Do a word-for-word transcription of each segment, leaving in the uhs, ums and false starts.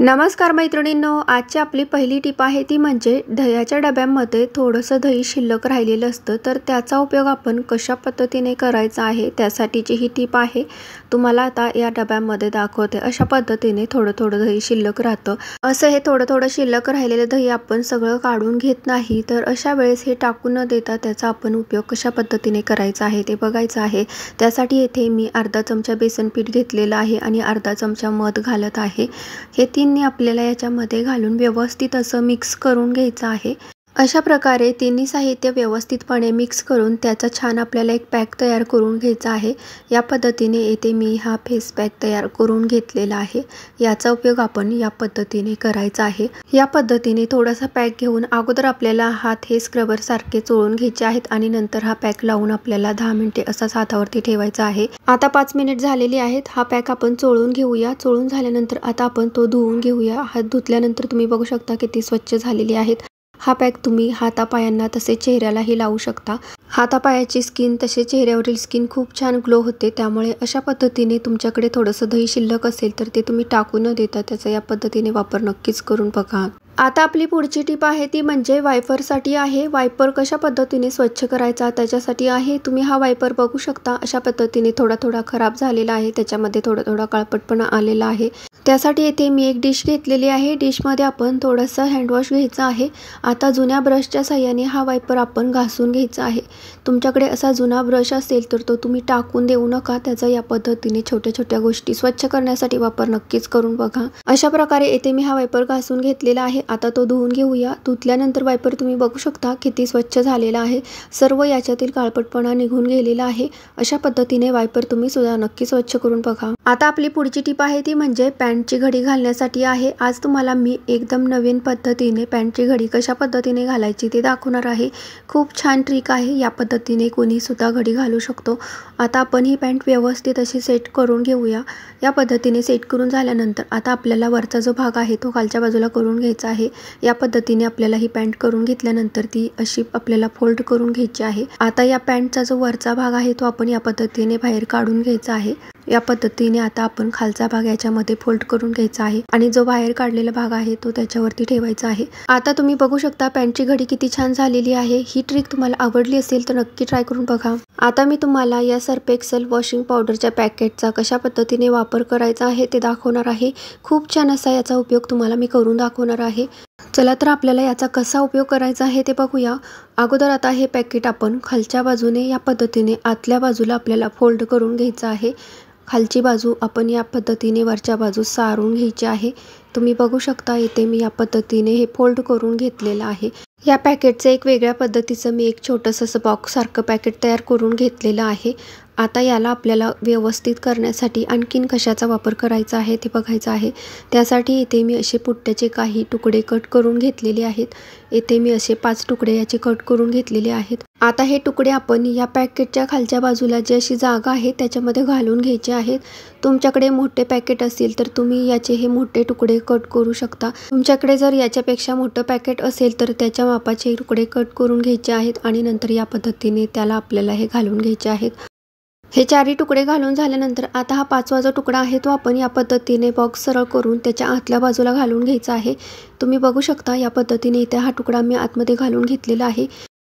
नमस्कार मैत्रिणींनो, आजची आपली पहिली टिप आहे ती म्हणजे दह्याच्या डब्यामध्ये थोडंसं दही शिल्लक राहिलेलं असतं तर त्याचा उपयोग आपण कशा पद्धतीने करायचा आहे त्यासाठीची ही टिप आहे। तुम्हाला आता या डब्यामध्ये दाखवते। अशा पद्धतीने थोडं थोडं दही शिल्लक राहतं। असं हे थोडं थोडं शिल्लक राहिलेलं दही आपण सगळं काढून घेत नाही, तर अशा वेळेस हे टाकून न देता त्याचा आपण उपयोग कशा पद्धतीने करायचा आहे ते बघायचं आहे। त्यासाठी येथे मी अर्धा चमचा बेसन पीठ घेतलेलं आहे आणि अर्धा चमचा मध घालत आहे। हे तीन आपल्याला याच्यामध्ये घालून व्यवस्थित असं मिक्स करून घ्यायचं आहे। अशा प्रकारे तिन्ही साहित्य व्यवस्थितपणे मिक्स करून त्याचा छान आपल्याला एक पॅक तयार करून घ्यायचा आहे। या पद्धतीने येथे मी हा फेस पॅक तयार करून घेतलेला आहे। याचा उपयोग आपण या पद्धतीने करायचा आहे। या पद्धतीने थोडासा पॅक घेऊन अगोदर आपल्याला हात हे स्क्रबर सारखे चोळून घ्यायचे आहेत आणि नंतर हा पॅक लावून आपल्याला दहा मिनिटे असाच हातावरती ठेवायचा आहे। आता पाच मिनिट झालेली आहेत। हा पॅक आपण चोळून घेऊया। चोळून झाल्यानंतर आता आपण तो धुवून घेऊया। हात धुतल्यानंतर तुम्ही बघू शकता किती स्वच्छ झालेली आहेत। हा पॅक तुम्ही हातापायांना तसे चेहऱ्यालाही लावू शकता। हातापायाची स्किन तसे चेहऱ्यावरील स्किन खूप छान ग्लो होते। त्यामुळे अशा पद्धतीने तुमच्याकडे थोडंसं दही शिल्लक असेल तर ते तुम्ही टाकू न देता त्याचा या पद्धतीने वापर नक्कीच करून बघा। आता आपली पुढची टिप आहे ती म्हणजे वायपरसाठी आहे। वायपर कशा पद्धतीने स्वच्छ करायचा त्याच्यासाठी आहे। तुम्ही हा वायपर बघू शकता अशा पद्धतीने थोडा थोडा खराब झालेला आहे, त्याच्यामध्ये थोडा थोडा काळपटपणा आलेला आहे। त्यासाठी येथे मी एक डिश घेतलेली आहे। डिशमध्ये आपण थोडंसं हँडवॉश घ्यायचं आहे। आता जुन्या ब्रशच्या साहाय्याने हा वायपर आपण घासून घ्यायचा आहे। तुमच्याकडे असा जुना ब्रश असेल तर तो तुम्ही टाकून देऊ नका। त्याचा या पद्धतीने छोट्या छोट्या गोष्टी स्वच्छ करण्यासाठी वापर नक्कीच करून बघा। अशा प्रकारे येथे मी हा वायपर घासून घेतलेला आहे। आता तो धुवून घेऊया। धुतल्यानंतर वायपर तुम्ही बघू शकता किती स्वच्छ झालेला आहे। सर्व याच्यातील काळपटपणा निघून गेलेला आहे। अशा पद्धतीने वायपर तुम्ही सुद्धा नक्की स्वच्छ करून बघा। आता आपली पुढची टिप आहे ती म्हणजे पॅन्टची घडी घालण्यासाठी आहे। आज तुम्हाला मी एकदम नवीन पद्धतीने पॅन्टची घडी कशा पद्धतीने घालायची ते दाखवणार आहे। खूप छान ट्रिक आहे। या पद्धतीने कोणी सुद्धा घडी घालू शकतो। आता आपण ही पॅन्ट व्यवस्थित अशी सेट करून घेऊया। या पद्धतीने सेट करून झाल्यानंतर आता आपल्याला वरचा जो भाग आहे तो खालच्या बाजूला करून घ्यायचा आहे। या पद्धतीने आपल्याला ही पॅन्ट करून घेतल्यानंतर ती अशी आपल्याला फोल्ड करून घ्यायची आहे। आता या पॅन्टचा जो वरचा भाग आहे तो आपण या पद्धतीने बाहेर काढून घ्यायचा आहे। या पद्धतीने आता आपण खालचा भाग याच्यामध्ये फोल्ड करून घ्यायचा आहे आणि जो बाहेर काढलेला भाग आहे तो त्याच्यावरती ठेवायचा आहे। आता तुम्ही बघू शकता पॅन्टची घडी किती छान झालेली आहे। ही ट्रिक तुम्हाला आवडली असेल तर नक्की ट्राय करून बघा। आता मी तुम्हाला या सर्फ एक्सेल वॉशिंग पावडरच्या पॅकेटचा कशा पद्धतीने वापर करायचा आहे ते दाखवणार आहे। खूप छान असा याचा उपयोग तुम्हाला मी करून दाखवणार आहे। चला तर आपल्याला याचा कसा उपयोग करायचा आहे ते बघूया। अगोदर आता हे पॅकेट आपण खालच्या बाजूने या पद्धतीने आतल्या बाजूला आपल्याला फोल्ड करून घ्यायचं आहे। खालची बाजू आपण या पद्धतीने वरच्या बाजूस सारून घ्यायची आहे। तुम्ही बघू शकता इथे मी या पद्धतीने हे फोल्ड करून घेतलेलं आहे। या पॅकेटचं एक वेगळ्या पद्धतीचं मी एक छोटंसं असं बॉक्स सारखं पॅकेट तयार करून घेतलेलं आहे। आता याला आपल्याला व्यवस्थित करण्यासाठी आणखीन कशाचा वापर करायचा आहे ते बघायचं आहे। त्यासाठी इथे मी असे पुट्ट्याचे काही तुकडे कट करून घेतलेले आहेत। इथे मी असे पाच तुकडे याचे कट करून घेतलेले आहेत। आता हे तुकडे आपण या पॅकेटच्या खालच्या बाजूला जी अशी जागा आहे त्याच्यामध्ये घालून घ्यायचे आहेत। तुमच्याकडे मोठे पॅकेट असेल तर तुम्ही याचे हे मोठे तुकडे कट करू शकता। तुमच्याकडे जर याच्यापेक्षा मोठं पॅकेट असेल तर त्याच्या मापाचे तुकडे कट करून घ्यायचे आहेत आणि नंतर या पद्धतीने त्याला आपल्याला हे घालून घ्यायचे आहेत। हे चारही तुकडे घालून झाल्यानंतर आता हा पाचवा जो तुकडा आहे तो आपण या पद्धतीने बॉक्स सरळ करून त्याच्या आतल्या बाजूला घालून घ्यायचा आहे। तुम्ही बघू शकता या पद्धतीने इथे हा तुकडा मी आतमध्ये घालून घेतलेला आहे।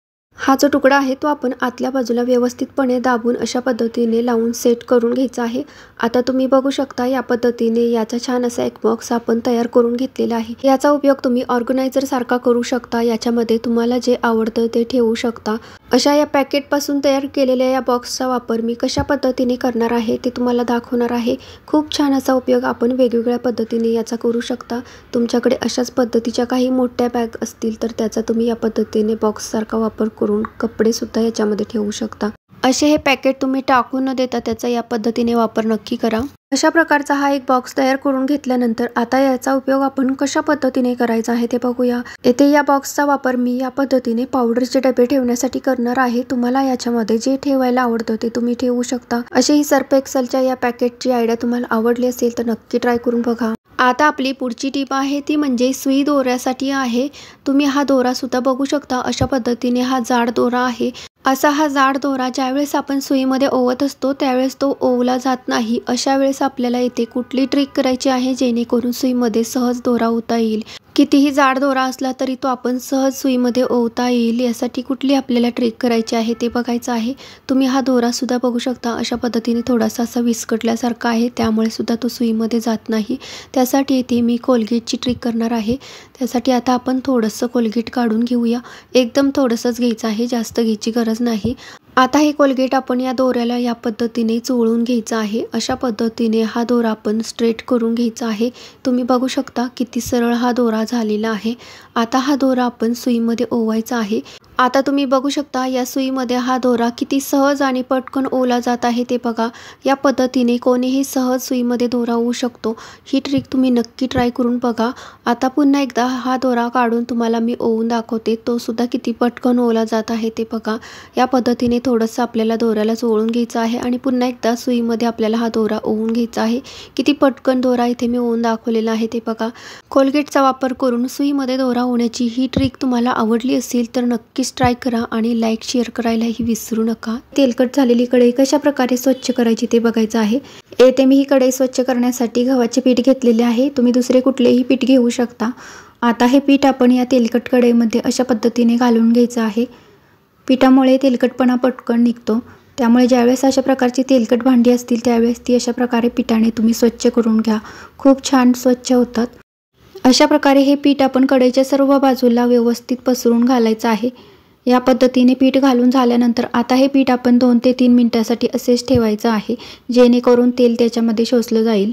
हा जो तुकडा आहे तो आपण आतल्या बाजूला व्यवस्थितपणे दाबून अशा पद्धतीने लावून सेट करून घ्यायचा आहे। आता तुम्ही बघू शकता या पद्धतीने याचा छान असा एक बॉक्स आपण तयार करून घेतलेला आहे। याचा उपयोग तुम्ही ऑर्गनायझर सारखा करू शकता। याच्यामध्ये तुम्हाला जे आवडतं ते ठेवू शकता। अशा या पॅकेट पासून तयार केलेल्या या बॉक्सचा वापर मी कशा पद्धतीने करणार आहे ते तुम्हाला दाखवणार आहे। खूप छान असा उपयोग आपण वेगवेगळ्या पद्धतीने याचा करू शकता। तुमच्याकडे अशाच पद्धतीच्या काही मोठ्या बॅग असतील तर त्याचा तुम्ही या पद्धतीने बॉक्स सारखा वापर करून कपडे सुद्धा याच्यामध्ये ठेवू शकता। असे हे पॅकेट तुम्ही टाकून न देता त्याचा या पद्धतीने वापर नक्की करा। अशा प्रकारचा हा एक बॉक्स तयार करून घेतल्यानंतर आता याचा उपयोग आपण कशा पद्धतीने करायचा आहे ते बघूया। येथे या बॉक्सचा वापर मी या पद्धतीने पावडरचे डबे ठेवण्यासाठी करणार आहे। तुम्हाला याच्यामध्ये जे ठेवायला आवडतं ते तुम्ही ठेवू शकता। अशी ही सर्फ एक्सेलच्या या पॅकेटची आयडिया तुम्हाला आवडली असेल तर नक्की ट्राय करून बघा। आता आपली पुढची टिप आहे ती म्हणजे सुई दोऱ्यासाठी आहे। तुम्ही हा दोरा सुद्धा बघू शकता। अशा पद्धतीने हा जाड दोरा आहे। असा हा जाड दोरा ज्यावेळेस आपण सुईमध्ये ओवत असतो त्यावेळेस तो ओवला जात नाही। अशा वेळेस आपल्याला इथे कुठली ट्रिक करायची आहे जेणेकरून सुईमध्ये सहज दोरा ओवता येईल। कितीही जाड दोरा असला तरी तो आपण सहज सुईमध्ये ओवता येईल यासाठी कुठली आपल्याला ट्रिक करायची आहे ते बघायचं आहे। तुम्ही हा दोरा सुद्धा बघू शकता अशा पद्धतीने थोडासा असा विस्कटल्यासारखा आहे, त्यामुळे सुद्धा तो सुईमध्ये जात नाही। त्यासाठी इथे मी कोलगेटची ट्रिक करणार आहे। त्यासाठी आता आपण थोडंसं कोलगेट काढून घेऊया। एकदम थोडंसंच घ्यायचं आहे, जास्त घ्यायची गरज नाही। आता हे कोलगेट आपण या दोऱ्याला या पद्धतीने चोळून घ्यायचं आहे। अशा पद्धतीने हा दोरा आपण स्ट्रेट करून घ्यायचा आहे। तुम्ही बघू शकता किती सरळ हा दोरा झालेला आहे। आता हा दोरा आपण सुईमध्ये ओवायचा आहे। आता तुम्ही बघू शकता या सुईमध्ये हा दोरा किती सहज आणि पटकन ओवला जात आहे ते बघा। या पद्धतीने कोणीही सहज सुईमध्ये दोरा ओवू शकतो। ही ट्रिक तुम्ही नक्की ट्राय करून बघा। आता पुन्हा एकदा हा दोरा काढून तुम्हाला मी ओवून दाखवते, तो सुद्धा किती पटकन ओवला जात आहे ते बघा। या पद्धतीने थोडंसं आपल्याला दोऱ्याला चोळून घ्यायचं आहे आणि पुन्हा एकदा सुईमध्ये आपल्याला हा दोरा ओवून घ्यायचा आहे। किती पटकन दोरा इथे मी ओवून दाखवलेला आहे ते बघा। कोलगेटचा वापर करून सुईमध्ये दोरा ओवण्याची ही ट्रिक तुम्हाला आवडली असेल तर नक्की ट्राय करा आणि लाईक शेअर करायलाही विसरू नका। तेलकट झालेली कढई कशा प्रकारे स्वच्छ करायची ते बघायचं आहे। येथे मी ही कढई स्वच्छ करण्यासाठी गव्हाचे पीठ घेतलेले आहे। तुम्ही दुसरे कुठलेही पीठ घेऊ शकता। आता हे पीठ आपण या तेलकट कढईमध्ये अशा पद्धतीने घालून घ्यायचं आहे। पिठामुळे तेलकटपणा पटकन निघतो, त्यामुळे ज्यावेळेस अशा प्रकारची तेलकट भांडी असतील त्यावेळेस ती अशा प्रकारे पिठाने तुम्ही स्वच्छ करून घ्या, खूप छान स्वच्छ होतात। अशा प्रकारे हे पीठ आपण कढईच्या सर्व बाजूला व्यवस्थित पसरून घालायचं आहे। या पद्धतीने पीठ घालून झाल्यानंतर आता हे पीठ आपण दोन ते तीन मिनिटांसाठी असेच ठेवायचं आहे, जेणेकरून तेल त्याच्यामध्ये शोषलं जाईल।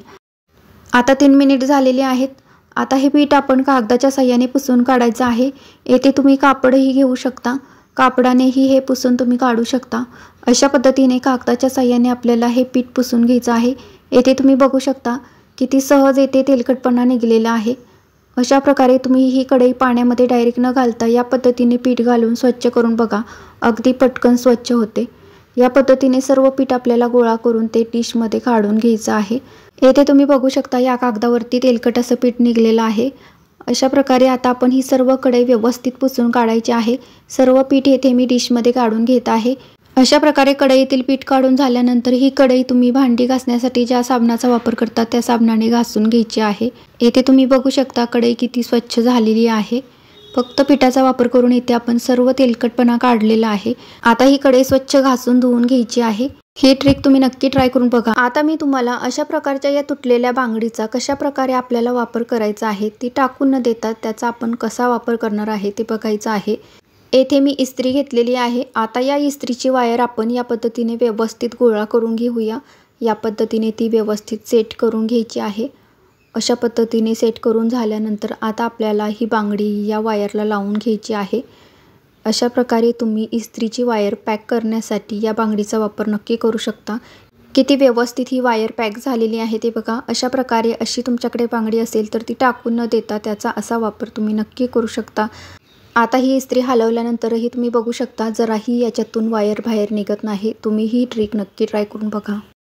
आता तीन मिनिट झालेले आहेत। आता हे पीठ आपण कागदाच्या साह्याने पुसून काढायचं आहे। येथे तुम्ही कापडही घेऊ शकता, कापडानेही हे पुसून तुम्ही काढू शकता। अशा पद्धतीने कागदाच्या साह्याने आपल्याला हे पीठ पुसून घ्यायचं आहे। येथे तुम्ही बघू शकता किती सहज येथे तेलकटपणा निघालेला आहे। अशा प्रकारे तुम्ही ही कढई पाण्यामध्ये डायरेक्ट न घालता या पद्धतीने पीठ घालून स्वच्छ करून बघा, अगदी पटकन स्वच्छ होते। या पद्धतीने सर्व पीठ आपल्याला गोळा करून ते डिशमध्ये काढून घ्यायचं आहे। येथे तुम्ही बघू शकता या कागदावरती तेलकट असं पीठ निघालेलं आहे। अशा प्रकारे आता आपण ही सर्व कढई व्यवस्थित पुसून काढायची आहे। सर्व पीठ येथे मी डिशमध्ये काढून घेत आहे। अशा प्रकारे कढईतील पीठ काढून झाल्यानंतर ही कढई तुम्ही भांडी घासण्यासाठी ज्या साबणाचा वापर करता त्या साबणाने घासून घ्यायची आहे। येथे तुम्ही बघू शकता कढई किती स्वच्छ झालेली आहे। फक्त पिठाचा वापर करून इथे आपण सर्व तेलकटपणा काढलेला आहे। आता ही कढई स्वच्छ घासून धुवून घ्यायची आहे। ही ट्रिक तुम्ही नक्की ट्राय करून बघा। आता मी तुम्हाला अशा प्रकारच्या या तुटलेल्या बांगडीचा कशा प्रकारे आपल्याला वापर करायचा आहे ती टाकून न देता त्याचा आपण कसा वापर करणार आहे ते बघायचं आहे। येथे मी इस्त्री घेतलेली आहे। आता या इस्त्रीची वायर आपण या पद्धतीने व्यवस्थित गोळा करून घेऊया। या पद्धतीने ती व्यवस्थित सेट करून घ्यायची आहे। अशा पद्धतीने सेट करून झाल्यानंतर आता आपल्याला ही बांगडी या वायरला लावून घ्यायची आहे। अशा प्रकारे तुम्ही इस्त्रीची वायर पॅक करण्यासाठी या बांगडीचा वापर नक्की करू शकता। किती व्यवस्थित ही वायर पॅक झालेली आहे ते बघा। अशा प्रकारे अशी तुमच्याकडे बांगडी असेल तर ती टाकून न देता त्याचा असा वापर तुम्ही नक्की करू शकता। आता ही इस्त्री हलवल्यानंतरही तुम्ही बघू शकता जराही याच्यातून वायर बाहेर निघत नाही। तुम्ही ही ट्रिक नक्की ट्राय करून बघा।